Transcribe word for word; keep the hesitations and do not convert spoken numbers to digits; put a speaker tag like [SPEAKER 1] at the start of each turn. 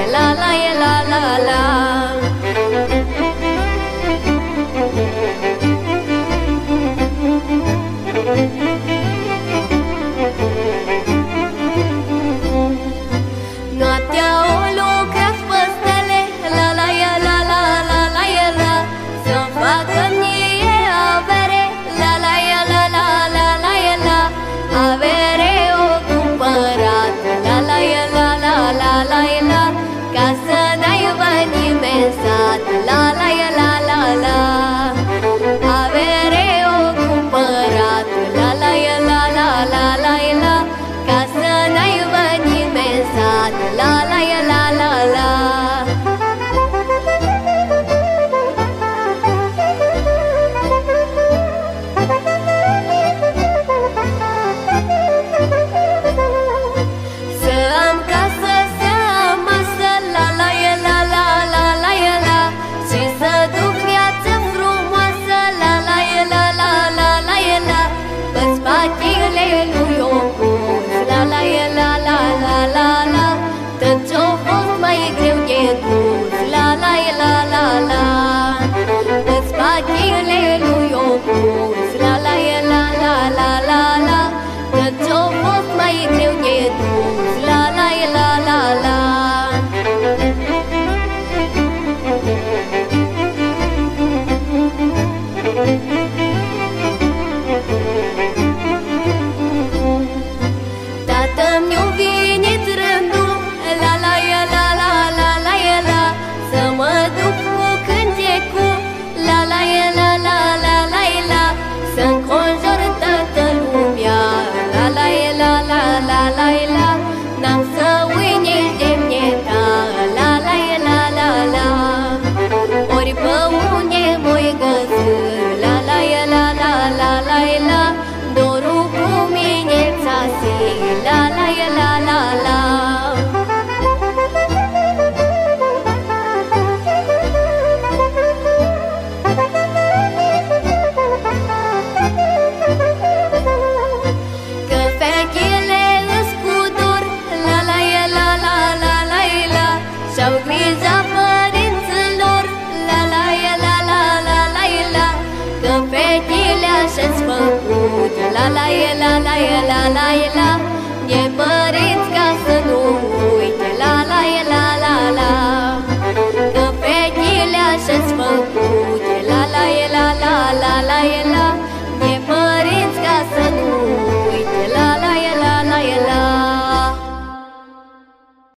[SPEAKER 1] la la la la la. Noaptea o lucrat păstele, la la la la la la la la, să-mi facă mie avere, la la la la la la la, avere o cumpărat, la la la la la la la, ca să n-aibă nimeni sat, la la la la la, avere o cumpărat, la la la la la la la, ca să n-aibă nimeni sat, la la la la la. Să am casă, să am masă, la la la la la la la, și să duc viață frumoasă, la la la la la la la, pe spatele lui o pus, la la la la la la la, tot ce-o fost mai greu de dus, la la la la la, pe spatele lui o pus, la la la la la la la, tot ce-o fost mai greu de dus, la la la la la. Tată-mi-o venit rândul, la la la la la la la, să mă duc cu cântecul, la la la la la la la, să-nconjur toată lumea, la la la la la la la, n-am să uit nici demneta, la la la la la, ori pe unde m-oi găsi, la la la la la la la, dorul cu mine ți-asi, la la la la la. Că fechele îs cu dor, la la la la la la la, și-au grija părinților, la la la la la la la, că fechele așa-s făcut, la la la la la la la.